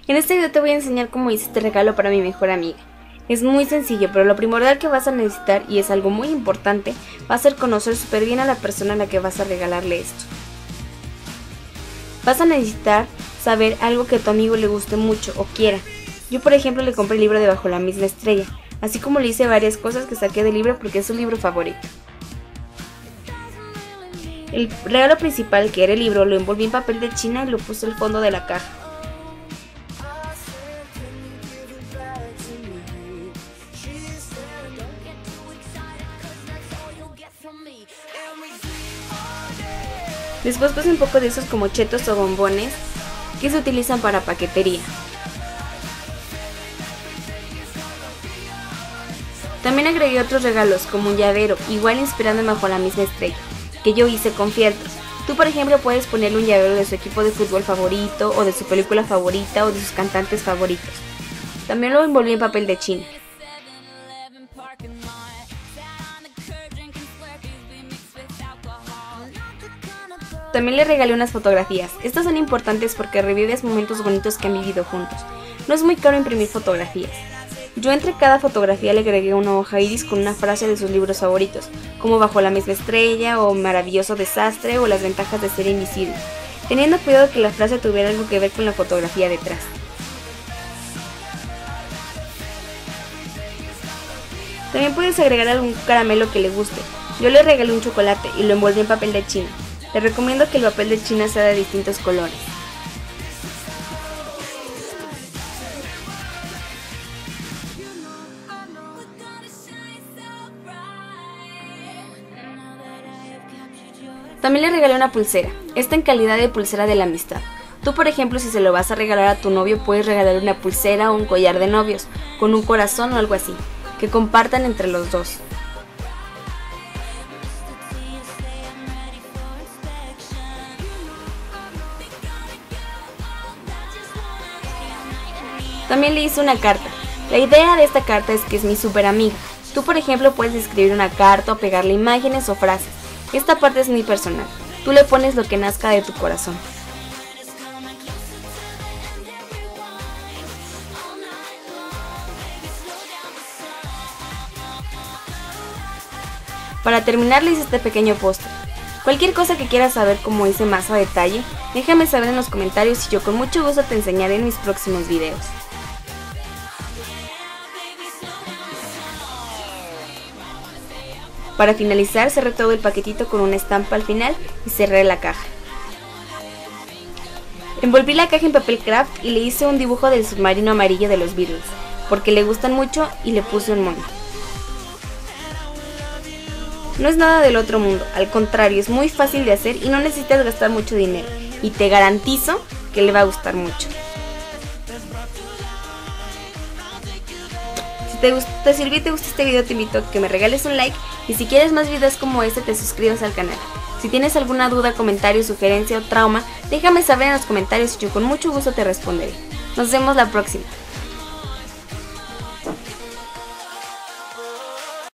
En este video te voy a enseñar cómo hice este regalo para mi mejor amiga. Es muy sencillo, pero lo primordial que vas a necesitar, y es algo muy importante, va a ser conocer súper bien a la persona a la que vas a regalarle esto. Vas a necesitar saber algo que a tu amigo le guste mucho o quiera. Yo, por ejemplo, le compré el libro de Bajo la misma estrella, así como le hice varias cosas que saqué del libro porque es su libro favorito. El regalo principal, que era el libro, lo envolví en papel de China y lo puse al fondo de la caja. Después puse un poco de esos como chetos o bombones que se utilizan para paquetería. También agregué otros regalos como un llavero, igual inspirándome Bajo la misma estrella, que yo hice con fieltros. Tú, por ejemplo, puedes ponerle un llavero de su equipo de fútbol favorito, o de su película favorita, o de sus cantantes favoritos. También lo envolví en papel de China. También le regalé unas fotografías. Estas son importantes porque revives momentos bonitos que han vivido juntos. No es muy caro imprimir fotografías. Yo entre cada fotografía le agregué una hoja iris con una frase de sus libros favoritos, como Bajo la misma estrella, o Maravilloso desastre, o Las ventajas de ser invisible, teniendo cuidado que la frase tuviera algo que ver con la fotografía detrás. También puedes agregar algún caramelo que le guste. Yo le regalé un chocolate y lo envolví en papel de China. Te recomiendo que el papel de China sea de distintos colores. También le regalé una pulsera, esta en calidad de pulsera de la amistad. Tú, por ejemplo, si se lo vas a regalar a tu novio, puedes regalarle una pulsera o un collar de novios, con un corazón o algo así, que compartan entre los dos. También le hice una carta. La idea de esta carta es que es mi super amiga. Tú, por ejemplo, puedes escribir una carta o pegarle imágenes o frases. Esta parte es muy personal. Tú le pones lo que nazca de tu corazón. Para terminar, le hice este pequeño póster. Cualquier cosa que quieras saber cómo hice más a detalle, déjame saber en los comentarios y yo con mucho gusto te enseñaré en mis próximos videos. Para finalizar, cerré todo el paquetito con una estampa al final y cerré la caja. Envolví la caja en papel craft y le hice un dibujo del submarino amarillo de los Beatles, porque le gustan mucho, y le puse un mono. No es nada del otro mundo, al contrario, es muy fácil de hacer y no necesitas gastar mucho dinero, y te garantizo que le va a gustar mucho. Si te sirvió y te gusta este video, te invito a que me regales un like, y si quieres más videos como este, te suscribas al canal. Si tienes alguna duda, comentario, sugerencia o trauma, déjame saber en los comentarios y yo con mucho gusto te responderé. Nos vemos la próxima.